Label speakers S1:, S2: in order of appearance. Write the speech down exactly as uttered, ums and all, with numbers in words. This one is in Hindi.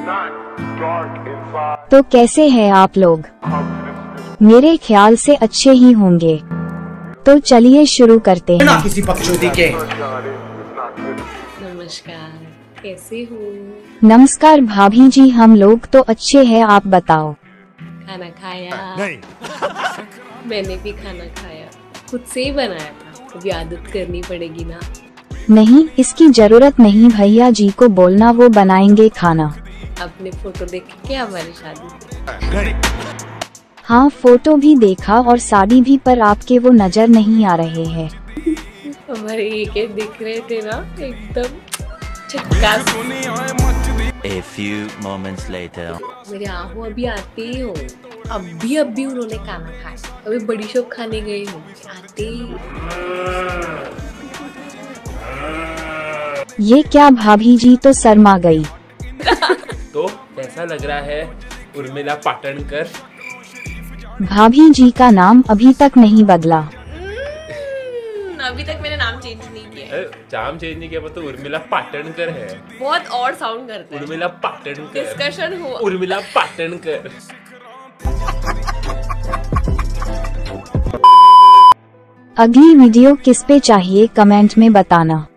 S1: तो कैसे हैं आप लोग? मेरे ख्याल से अच्छे ही होंगे। तो चलिए शुरू करते हैं।
S2: किसी बकचोदी के।
S3: नमस्कार, कैसे हो?
S1: नमस्कार भाभी जी, हम लोग तो अच्छे हैं, आप बताओ।
S3: खाना खाया? नहीं। मैंने भी खाना खाया, खुद से ही बनाया था। अभी आदत करनी पड़ेगी ना।
S1: नहीं, इसकी जरूरत नहीं, भैया जी को बोलना, वो बनाएंगे खाना।
S3: अपने फोटो देख के क्या हमारी शादी?
S1: हाँ, फोटो भी देखा और शादी भी, पर आपके वो नजर नहीं आ रहे हैं।
S3: हमारे एक एक दिख रहे थे ना, एकदम झक्कास।
S4: A few moments later.
S3: मेरे आहू अभी आते ही हो, अभी अभी उन्होंने खाना खाया, अभी बड़ी शॉप खाने गए हो, आते ही।
S1: ये क्या भाभी जी तो शर्मा गई।
S5: तो कैसा लग रहा है उर्मिला पाटणकर?
S1: भाभी जी का नाम अभी तक नहीं बदला।
S3: अभी तक मैंने नाम चेंज नहीं किया।
S5: नाम चेंज नहीं किया, तो उर्मिला पाटणकर है।
S3: बहुत और साउंड करता है।
S5: उर्मिला पाटणकर।
S3: डिस्कशन हुआ।
S5: उर्मिला पाटणकर।
S1: अगली वीडियो किस पे चाहिए कमेंट में बताना।